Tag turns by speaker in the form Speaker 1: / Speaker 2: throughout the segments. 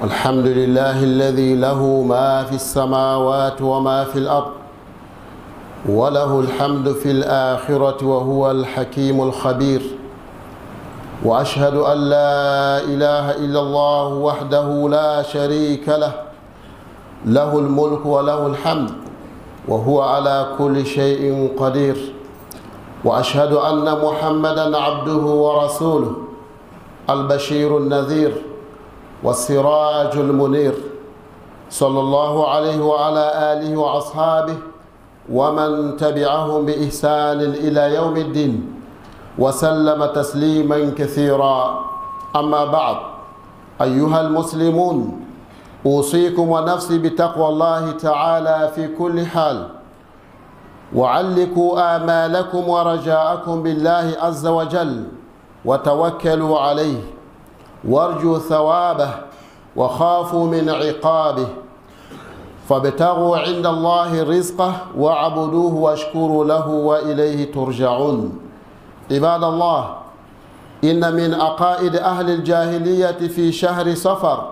Speaker 1: الحمد لله الذي له ما في السماوات وما في الأرض وله الحمد في الآخرة وهو الحكيم الخبير. وأشهد أن لا إله إلا الله وحده لا شريك له، له الملك وله الحمد وهو على كل شيء قدير. وأشهد أن محمدًا عبده ورسوله البشير النذير والسراج المنير، صلى الله عليه وعلى آله وأصحابه ومن تبعهم بإحسان إلى يوم الدين وسلم تسليما كثيرا. أما بعد، أيها المسلمون، أوصيكم ونفسي بتقوى الله تعالى في كل حال، وعلقوا آمالكم ورجاءكم بالله عز وجل وتوكلوا عليه، وارجوا ثوابه وخافوا من عقابه، فابتغوا عند الله رزقه واعبدوه واشكروا له وإليه ترجعون. عباد الله، إن من عقائد أهل الجاهلية في شهر صفر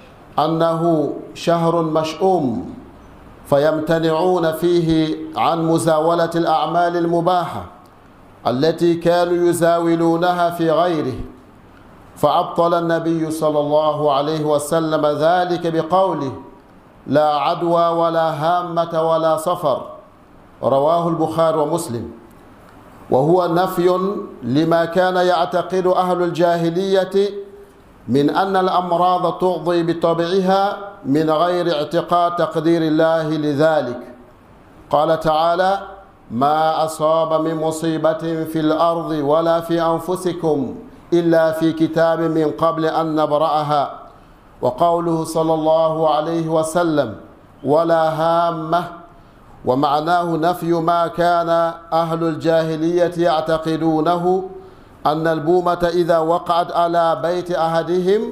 Speaker 1: أنه شهر مشؤوم، فيمتنعون فيه عن مزاولة الأعمال المباحة التي كانوا يزاولونها في غيره، فأبطل النبي صلى الله عليه وسلم ذلك بقوله: لا عدوى ولا هامة ولا صفر، رواه البخاري ومسلم. وهو نفي لما كان يعتقد أهل الجاهلية من أن الأمراض تقضي بطبعها من غير اعتقاد تقدير الله لذلك. قال تعالى: ما أصاب من مصيبة في الأرض ولا في أنفسكم إلا في كتاب من قبل أن نبرأها. وقوله صلى الله عليه وسلم: ولا هامة، ومعناه نفي ما كان أهل الجاهلية يعتقدونه، أن البومة إذا وقعت على بيت أحدهم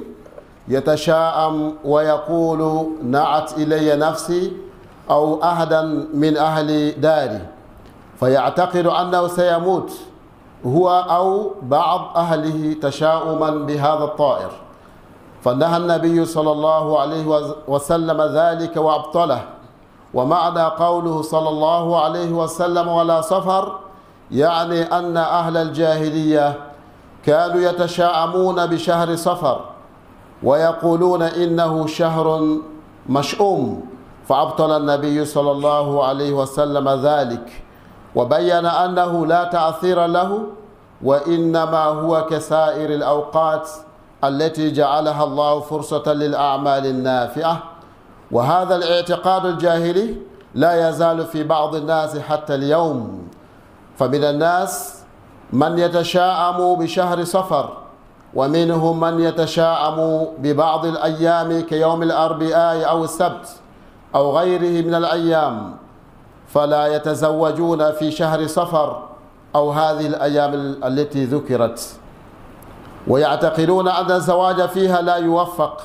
Speaker 1: يتشاءم ويقول: نعت إلي نفسي أو أحدا من أهل داري، فيعتقد أنه سيموت هو أو بعض أهله تشاؤما بهذا الطائر، فنهى النبي صلى الله عليه وسلم ذلك وأبطله. ومعنى قوله صلى الله عليه وسلم: ولا صفر، يعني أن أهل الجاهلية كانوا يتشاءمون بشهر صفر ويقولون إنه شهر مشؤوم، فأبطل النبي صلى الله عليه وسلم ذلك، وبين أنه لا تأثير له، وإنما هو كسائر الأوقات التي جعلها الله فرصة للأعمال النافعة. وهذا الاعتقاد الجاهلي لا يزال في بعض الناس حتى اليوم، فمن الناس من يتشاءم بشهر صفر، ومنهم من يتشاءم ببعض الأيام كيوم الأربعاء أو السبت أو غيره من الأيام، فلا يتزوجون في شهر صفر أو هذه الأيام التي ذكرت، ويعتقدون أن الزواج فيها لا يوفق.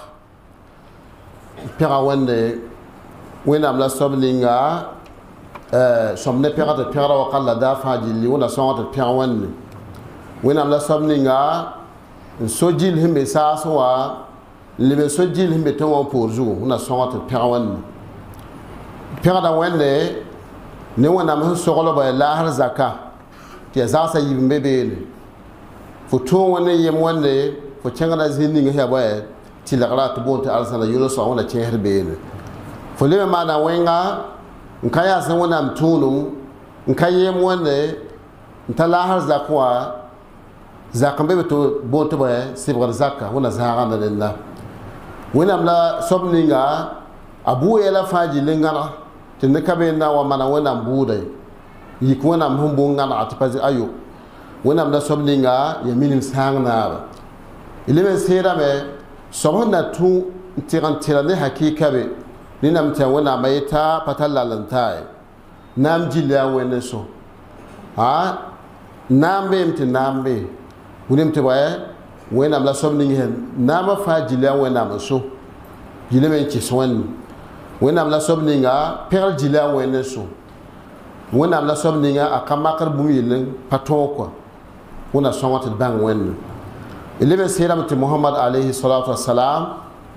Speaker 1: وينام لا سوبلينغا سومني بيغات بيغرا وقال لا دافع جيلي ونا سوات بيغوان وينام لا سوبلينغا سوجيل هم بساسوا اللي سوجيل هم بتوان بورجو ونا سوات بيغوان بيغدا وين ne wana mun sogolo ba la har zakka ti za sa yimbe be fo to wona yem wonde fo cengana zinni ngi ba ti la kala to bonta alsana yulo so wona chen be ne fo le ma na wenga nkaya san wona mtunu nkayem wonde ntala har zakwa zakambe to bonta ba sibgar zakka wona zaga na lillah wona la sobninga abu yela faji lingana tɩ kabe na wa mana wẽnnaam buudã yik wẽnnaam sẽn boong gãnega tɩ pa ayo wẽnnaam da soab ninga ya minim sãang naaba ilime seedame soab sẽn na tũ n tɩg n tɩra ne hakɩɩka be ninam tɩ wẽnnaam a yeta pa tar lal n taa naam gill yaa wẽnd so naam beem tɩ naam be wilem tɩ wẽnnaam la soab ning naamã fãa gill yaa wẽnnaam n so gilame n kɩs wẽnd wẽnnaam la soab ninga pẽgr gila a wẽnd n so wẽnnaam la soab ninga a ka makr bũmb yell pa tõog kɔa wẽnna sõnga tɩ d bãng wẽnd leb n seedame tɩ mohamad alayhi salatu wasalam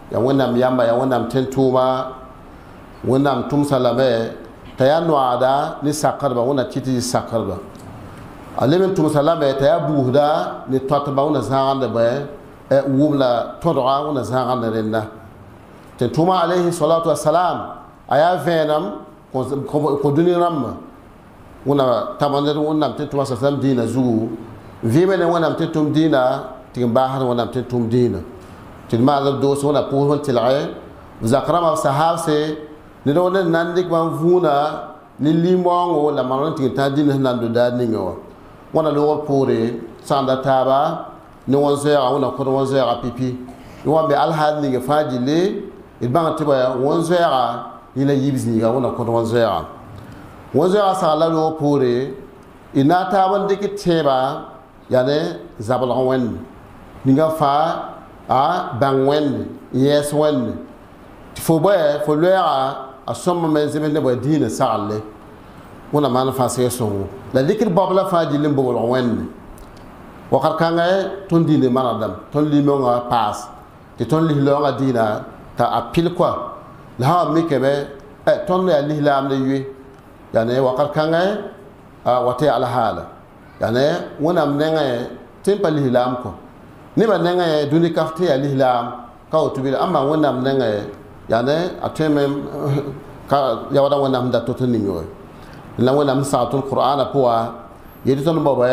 Speaker 1: ya wẽnnaam yamba ya wẽnnaam tẽn-tʋʋma wẽnnaam tʋm salame t'a yaa noaada ne sakrdba wẽnna kɩt tɩ sakrdba a leb n tʋmsa lame t'a yaa buusda ne tõatba wẽnna zãagdbã wʋm la tõdga wẽnna zãagd rẽnda tẽn-tʋʋma alayhi salatu wasalam a yaa vẽenem kõ dũni rãmbã wẽnna tama ned wẽnnaam tẽn-tʋʋma sa sallam dĩinã zugu vɩɩme ne wẽnnaam tẽn-tʋʋm dĩinã tɩ n baasd wẽnnaam tẽn-tʋʋm dĩinã tɩ d maand b doos wẽnna pʋʋs n tɩlge b zak rãmba b sahaabse ned wa ned nan dɩk bãmb vũunã ne lim-waoongo la mam n tɩg n tãag dĩnã sẽn na n do daar ninga wã wẽnna loogr poore sãnda taaba ne wãn-zoɛɛga wẽnna kõd wãn-zoɛɛga pipi d wa n be alhaal ninga fãa gilli d bãng tɩ wãn-zoɛɛga yẽla yib zĩiga wẽnna kõd wãn-zoɛɛga wãn-zoɛɛga sagl la loogr poore d na n taab n dɩk tẽebã yaa ne zablg wẽnde ninga fãa bãng wẽnde yɛɛs wẽnde tɩ fo bɩ fo loɛɛga a sõmbame n zems nebã dĩinã sagle wẽnna maan fãa sɛg sõngo la dɩkd baob la fãa gill n boglg wẽnde wakat kãngã tõnd dĩinã manegdame tõnd limongã paas tɩ tõnd lislaoongã dĩinã t'a a pil koa la sã wa mikame tõnd yaa lislaamda yoe yaa ne wakat kãngã wa tɩ alhaala yaa ne wẽnnaam nengẽ tɩ n pa lislaam kɔ nebã nengẽ dũni kaf tɩ yaa lislaam ka woto bɩ ãmba wẽnnaam nengẽ yaa ne a tõe me yaoodã wẽnnaam sẽn da to tɩ ning we la wẽnnaam sẽn sagd tõnd qur'ana pʋga yetɩ tõnd bobɛ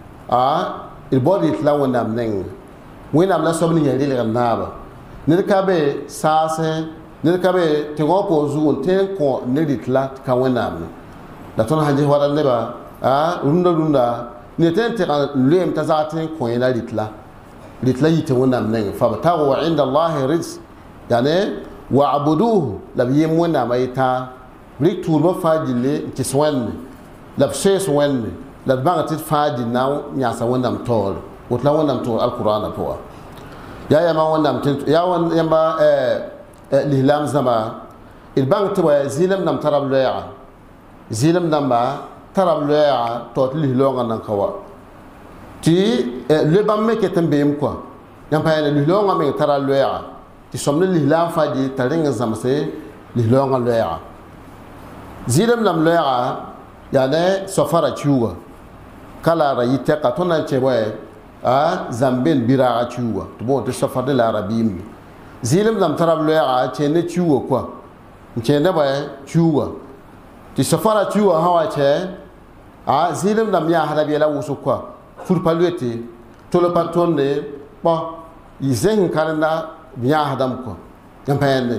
Speaker 1: d baood yetɩ la wẽnnaam nengẽ wẽnnaam la soab ning yaa relg n naaba ned ka be saasẽ ned ka be tɩ wã pʋgẽ zugu n tõe n kõ ne rɩt la tɩ ka wẽnnaam ne la tõnd sãn ges wala nebã rũndã ne tõe n tɩg n loeem t'a zag tɩ n kõ yẽla rɩt la yitɩ wẽnnaam nengẽ fabtagu inda allahi rizq yani wa'buduhu la b yem wẽnnaamã yɩtã rɩk tʋʋrbã fãa gilli n kɩs wẽnde la b soees wẽnde la d bãng tɩ d fãa gill na n yãsa wẽnnaam taoore woto la wẽnnaam tʋʋr alqur'ana pʋga yaa yãmba wẽnnaam yaa yãmba lislaam zãma d bãng tɩ wa zɩɩlem dãmb tara b loɛɛga zɩɩlem dãmba tara b loɛɛga tao tɩ lislaoongã nan ka wa tɩ loe bãmb me ket n beem koa yãmb pa yẽna lislaoongã meng tara loɛɛga tɩ sõmd lislaam fãa gil t'a rẽng n zãmse lislaoongã loɛɛga zɩɩlem dãmb loɛɛga yaa ne sofara kiuga kala ra yɩ tɛka tõnd na n kẽ zãmben biraaga kiuga tɩ boond tɩ sofar ne la a rabiimde zɩɩlem dãmb tara b loɛɛga kẽend ne kiuga koa n kẽenda kiuga tɩ sofara kiuga sã wa kɛ zɩɩlem dãmb yãasda b yɛla wʋsg koa fur pa loete tol pa tõnde pɔ yɩ zẽs n karenda b yãasdame koa yãmb pa yẽnde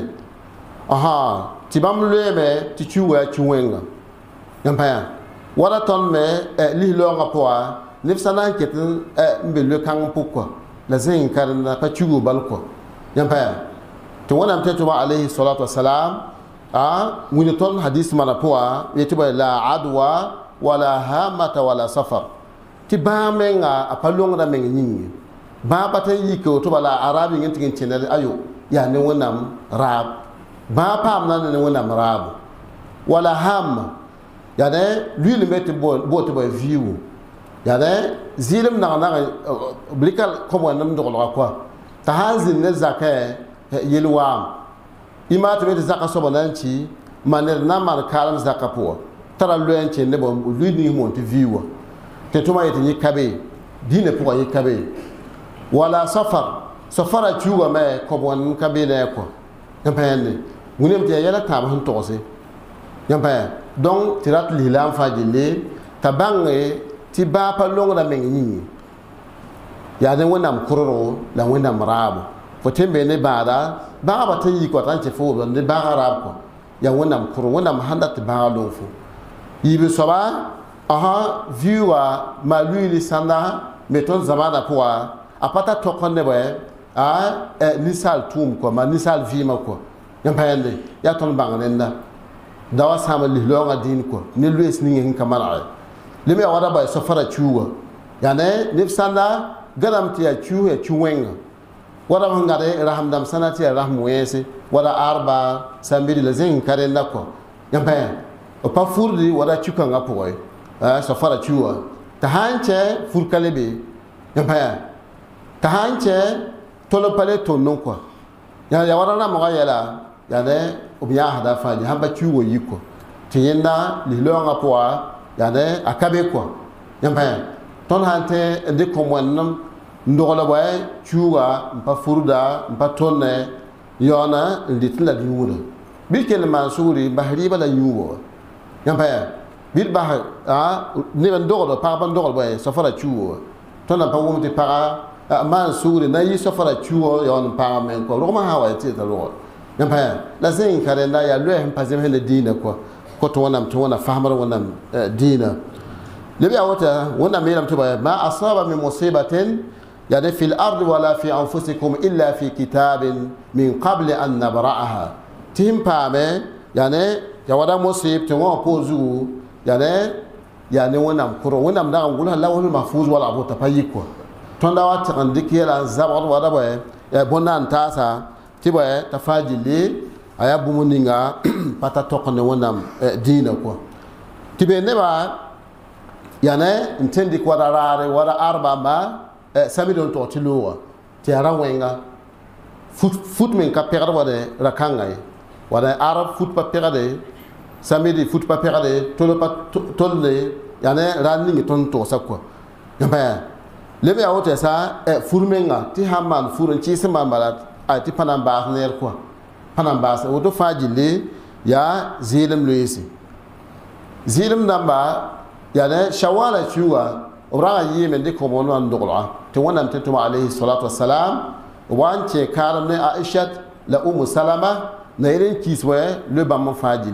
Speaker 1: tɩ bãmb loeeme tɩ kiuga yaa ki-wẽnga yãmb pa yã wala tõnd me lislaoongã pʋga neb sã na n ket n be loe-kãng pʋg koa la zẽs n karenda pa kiugo bal koa yãmb pa yã tɩ wẽnnaam tẽn-tʋma alayhi salatu wasalam wĩnd tõnd hadis mana pʋga yetɩ bɩ la adwa wala hamata wala safar tɩ bãag menga a pa longda meng yĩnge bãag pa tɩ n yike woto bala arab yĩng n tɩg n kẽned ayo yaa ne wẽnnaam raab bãag paamda ne wẽnnaam raabo wala hamma yaa ne luiil me tɩ bo tɩ ba viigu yaa ne zɩɩlem nag-nag b rɩka kõb wẽnnem doglga koa t'a sã n zĩnd ne zakã yel waam y maa tɩ me tɩ zakã soaba na n ki ma ned na n maan kaalem zakã pʋga tara loɛ n kẽnd nebã luiil nins moon tɩ vii wa tɩ tʋma yetɩ yẽ kabe dĩinã pʋgã yẽ kabe wala safara kiuga me kõb wẽnnem ka be ne a kɔ yãmb pa yẽnde wẽnem tɩ yaa yɛla tãab sẽn togse yãmb pa yã donc tɩ rat lislaam fãa gille t'a bãnge tɩ bãag pa longda meng yĩnge yaa ne wẽnnaam kʋrgo la wẽnnaam raabo fo tɩ n be ne bãada bãagba tɩ n yik wa t'a n kẽ fo wʋbda ne bãagã raab kɔ yaa wẽnnaam kʋrg wẽnnaam sãn dat tɩ bãagã long fo yiib soaba viuwa ma luiili sãnda me tõnd zamaana pʋga a pa ta tõk nebã ninsaal tʋʋm kɔ ma ninsaal vɩɩmã kɔ yãmb pa yẽnde yaa tõnd bãng rẽnda da wa sãama lislaoongã dĩin kɔ ne loees ninge sẽn ka manege lem yaa wada ba sofara kiuga yaa ne neb sãnda gãdame tɩ yaa kius yaa ki-wẽnga wada sẽn gãd rasem dãmb sãna tɩ yaa rasem wẽese wada arba sãn-bɩd la zẽs n ka rẽnda kɔ yãmb pa yã b pa furdi wada ki-kãngã pʋgẽ sofara kiuga t'a sã n kẽ furka le be yãmb pa yã t'a sã n kẽ tol n pa le tʋnd n kɔ ya warana mo yela ya ne obiya hada faji hamba chuwo yiko tiyenda li longa poa ya ne akabe ko yamba ton hante de ko mon ndogola boy chuwa mpa furuda mpa tonne yona nditla diwuda bil kelma suri bahri bala yuwo yamba bil bah ne ban dogola pa ban dogola boy safara chuwo ton pa wumti para man suri na yi safara chuwo yon pa men ko roma hawa ti ta ro yamba la zin karenda ya lwe mpa zem hele dina ko to wana fahmar wonam dina lebi awata wonam melam to ma asaba min musibatin يعني في الأرض ولا في أنفسكم إلا في كتاب من قبل أن نبرأها تهم بامه يعني يودا مصيب تمام بوزو يعني ونام كرو ونام دا نقولها لا ولا محفوظ ولا أبو تبايكوا توندا وات عندك يلا زبر ولا بقى بنان تاسا تبقى تفاجلي أيا بومنينغا باتا توكن ونام دينا كوا تبقى نبا يعني انتندك ولا راري ولا أربعة ما sami don to tilowa ti ara wenga foot men ka perdre wala rakanga wala arab foot pa perdre sami di foot pa perdre tolo pa tolle yani ranning ton to sakwa yamba lebe awote sa furmenga ti hamman furun ci sama malat a ti panan ba ner quoi panan ba o do fajile ya zilim luisi zilim namba yani shawala chuwa ورا يمن دي كومونو اندغلا تو ونم تتم عليه الصلاه والسلام وانچه كارم عائشه لا سلمة نيرين كيسوي لو بام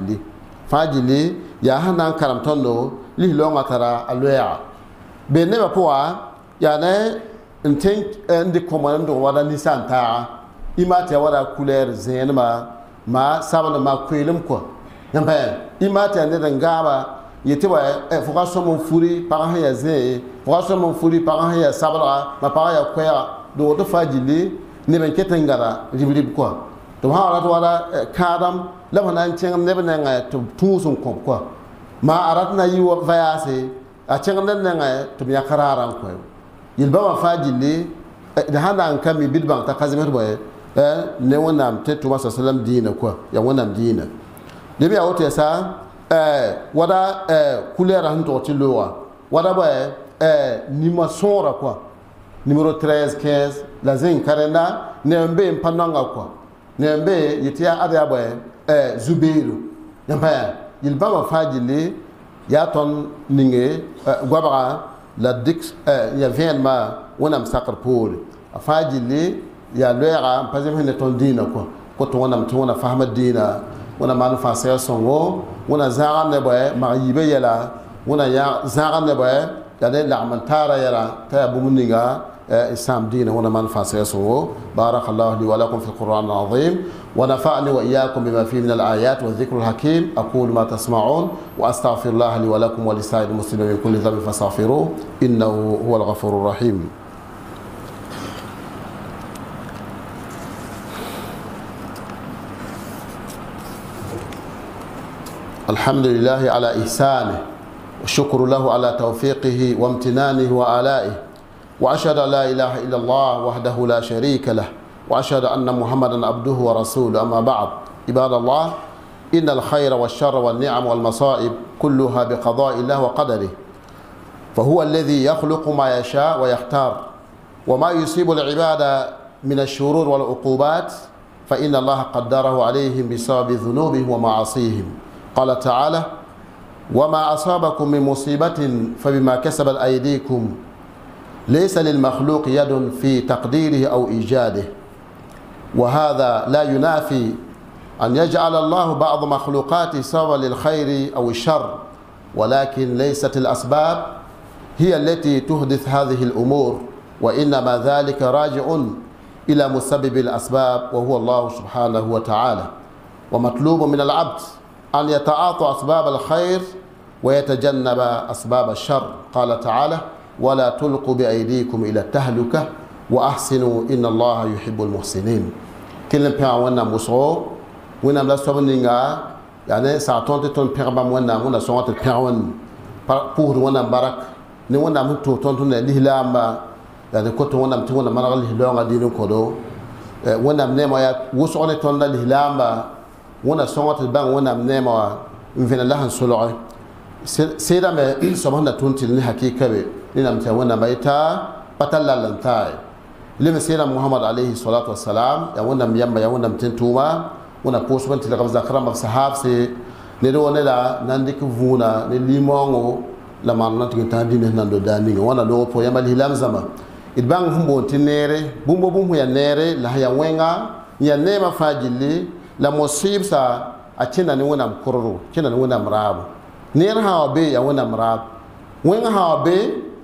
Speaker 1: فاجلي يا هنان كرم توندو لي لونغا ترى الويا بينما بوا يعني انتين اندي كومونو ودا نيسان تا imate wada couleur zenma ma sabana ma kwelum ko yamba imate ne ngaba yete wa foka somo furi para ya ze foka somo furi para ya sabra ma para ya kwaya do to fajili ne ben ketengara ribrib ko to ha ala to wala kadam la bana chengam ne ben nga to tusun ko ko ma aratna yi wa vayase a chengam ne nga to ya kararan ko yilba ma fajili da handa an kami bidban ta kazimer boye ne wonam te to masa sallam dina ko ya wonam dina de bi awote sa wada couleur han to tilowa wada ba nima sora quoi numéro 13 15 la zin karenda ne mbe mpananga quoi ne mbe yitia ada ba zubairu yamba yilba ma fajili ya ton ninge gwabara la dix ya vient ma wonam sakar pour fajili ya lera pazem hene ton dina quoi ko to wona fahma dina wona manu fa sa songo wona zagan ne boy maribe yala wona ya zagan ne boy ya de la mantara yala ta bumuninga islam dina wona manu fa sa songo barakallahu li wa lakum fi alquran alazim wa nafa'ani wa iyyakum bima fihi min alayat wa dhikril hakim aqulu ma tasma'un wa astaghfirullah li wa lakum wa lisa'il muslimin min kulli dhanbin fastaghfiruhu innahu huwal ghafurur rahim. الحمد لله على إحسانه والشكر له على توفيقه وامتنانه وآلائه وأشهد أن لا إله إلا الله وحده لا شريك له وأشهد أن محمدا عبده ورسوله أما بعد عباد الله إن الخير والشر والنعم والمصائب كلها بقضاء الله وقدره فهو الذي يخلق ما يشاء ويختار وما يصيب العباد من الشرور والعقوبات فإن الله قدره عليهم بسبب ذنوبهم ومعاصيهم قال تعالى وما أصابكم من مصيبة فبما كسبت أيديكم ليس للمخلوق يد في تقديره أو إيجاده وهذا لا ينافي أن يجعل الله بعض مخلوقاته سببا للخير أو الشر ولكن ليست الأسباب هي التي تحدث هذه الأمور وإنما ذلك راجع إلى مسبب الأسباب وهو الله سبحانه وتعالى ومطلوب من العبد أن يتعاطى أسباب الخير ويتجنب أسباب الشر قال تعالى ولا تلقوا بأيديكم إلى التهلكة وأحسنوا إن الله يحب المحسنين كلمة بيعونا مسعو ونام لا سبنينغا يعني ساعتون تون بيعبام ونام ونا سوات بيعون بور ونام بارك ni wona mutu tontu ne lihlamba yani ko to wona mutu wona managal lihlonga dinu kodo wẽnnaam neema yaa wʋsg ne tõnda lislaamba wẽna sõnga tɩ d bãng wẽnnaam neema wã n vẽna la sẽn solge sɩdame soab sẽn da tʋm tɩ ne hakɩɩka be nenam tɩ wẽnnaam a yeta pa tar lall n tae lem sɩdam mohamad alayhi salatu wasalam yaa wẽnnaam yamba yaa wẽnnaam tẽn-tʋʋma wẽna pʋʋsb n tɩlgb zak rãmb b sahaabse ned wa ne la na n dɩk vũuna ne limoongo la maan na tɩ tã dĩne nan do daa ninga wãna loog pʋ yãmba lislaam zãma d bãng sẽn boond tɩ neere bũmb bũmb ya neere la sẽn ya wẽnga n ya neemã fãa gilli la mosɩɩbsa a kẽnda ne wẽnnaam kʋrdo kẽnda ne wẽnnaam raabo neer sã wa be yaa wẽnnaam raab wẽng sã wa be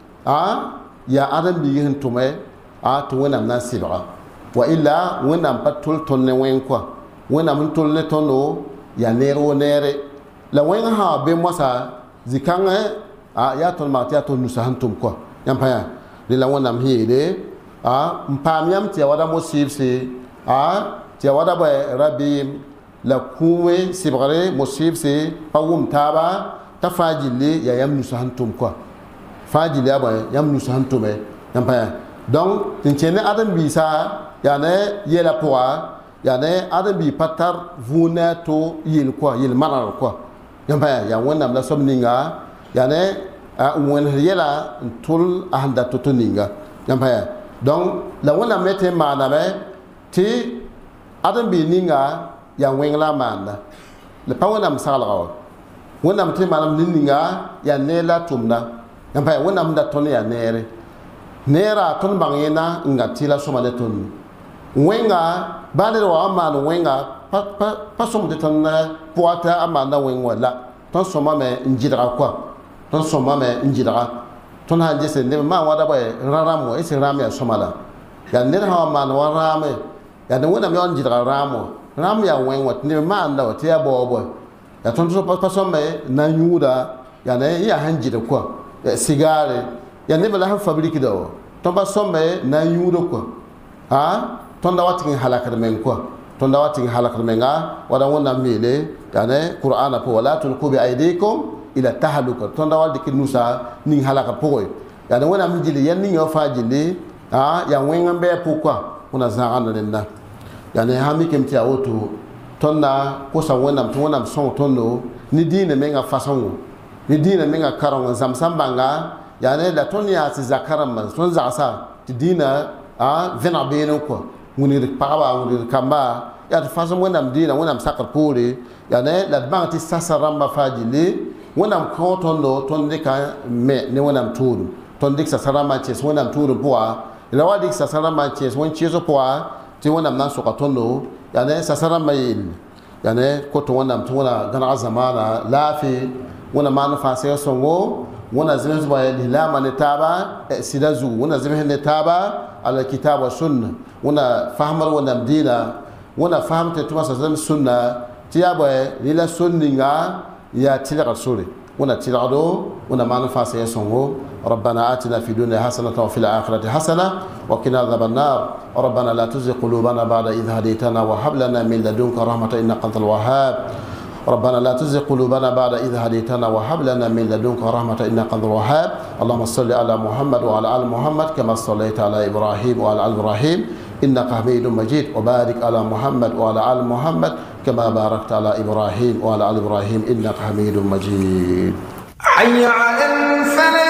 Speaker 1: yaa ãdem-biig sẽn tʋme tɩ wẽnnaam na n sɩbga wa illa wẽnnaam pa tʋl tõnd ne wẽng koa wẽnnaam sẽn tʋl ne tõndo yaa neer wo neere la wẽng sã wa be moasa zĩ-kãngẽ yaa tõnd mak tɩ yaa tõnd nusa sẽn tʋm koa yãmb pa yã rẽ la wẽnnaam sẽn yeele n paam yãmb tɩ ya wada mosɩɩbse tɩ ya wada bɩ rabɩɩm la kũume sɩbgre mosɩɩbse pa wʋm taaba t'a fãa gilli yaa yãmb nusa sẽn tʋm koa fãa gilli yaa bõe yãmb nusa sẽn tʋme yãmb pa yã donc tɩ n kẽ ne ãdem-biisã yaa ne yɛla pʋga yaa ne ãdem-biig pa tar vũun ne a to yel koa yel manegr koa yãmb pa yã yaa wẽnnaam la soab ninga yaa ne n wẽnsd yɛla n tʋl a sẽn da to-to ninga yãmb pa yã donc la wẽnnaam me tɩ n maaname tɩ ãdem-biig ninga yaa wẽng la a maanda la pa wẽnnaam saglga wa wẽnnaam tɩ maanam nin ninga yaa neer la a tʋmda yãmb pa yã wẽnnaam sẽn da tõnd yaa neere neera tõnd bãng yẽna n ga tɩ la sõma ne tõnd wẽnga baa ned wa n maan wẽnga pa sõm tɩ tõnd pʋga tɩ a maanda wẽng wa la tõnd sõmame n gɩdga koa tõnd sõmame n gɩdga tõnd sã n ges neb maan wãda bɩ rãm wa ese rãam yaa sõma la yaa ned sã wa maan wa rãame yaa ne wẽnnaam yaa n gɩdga rãam wa rãmb yaa wẽng wa tɩ neb maanda wa tɩ yaa baoobo yaa tõnd pa sõme na n yũuda yaa ne n yaa sẽn gɩd koa sigaare yaa neb la sẽn fabrikda wa tõnd pa sõme na n yũuda koa tõnda wa tɩg n halakd meng koa tõnda wa tɩg n halakd menga wala wẽnnaam meele yaa ne qur'ana pʋgẽ wala tulku bi aidikum ila tahaluka tõnda wa dɩk nusa ning halakd pʋgẽ yaa ne wẽnnaam sẽn gilli yɛl ninga wã fãa gilli yaa wẽng n bɩ a pʋg koa wẽna zãagãnd rẽnda yaa ne sãn mikame tɩ yaa woto tõnd na kosa wẽnnaam tɩ wẽnnaam sõng tõndo ne dĩinã menga fasõngo ne dĩinã menga kareng n zãmsã n bãnga yaa ne la tõnd yaa tɩ zaka rãmba tõnd zagsa tɩ dĩinã vẽneg beene koa wingd pagba wingd kamba yaa tɩ fasem wẽnnaam dĩinã wẽnnaam sakr poore yaa ne la d bãng tɩ sasa rãmba fãa gilli wẽnnaam kõ tõndo tõnd dɩka me ne wẽnnaam tʋʋdum tõnd dɩk sasa rãmbã n kẽes wẽnnaam tʋʋdum pʋga la wa dɩk sasa rãmbã n kẽes wẽn-kɩɩsg pʋga tɩ wẽnnaam na n soka tõndo yaa ne sasa rãmbã yell yaa ne kot wẽnnaam tɩ wẽna gãnega zamaana laafɩ wẽna maan fãasɛga sõngo wẽna zems bã lislaamã ne taaba sɩda zugu wẽna zems ne taaba ala kitab wa sunna wẽna fasmr wẽnnaam dĩinã wẽna fasm tɩ tʋma sa zem sunna tɩ yaa bõe rẽ la son ninga yaa tɩlgd sore wẽna tɩlgdo wẽna maan fãasɛga sõngo ربنا آتنا في الدنيا حسنة وفي الآخرة حسنة وقنا عذاب النار ربنا لا تزغ قلوبنا بعد إذ هديتنا وهب لنا من لدنك رحمة إنك أنت الوهاب ربنا لا تزغ قلوبنا بعد إذ هديتنا وهب لنا من لدنك رحمة إنك أنت الوهاب اللهم صل على محمد وعلى آل محمد كما صليت على إبراهيم وعلى آل إبراهيم إنك حميد مجيد وبارك على محمد وعلى آل محمد كما باركت على إبراهيم وعلى آل إبراهيم إنك حميد مجيد
Speaker 2: حي على الفلاح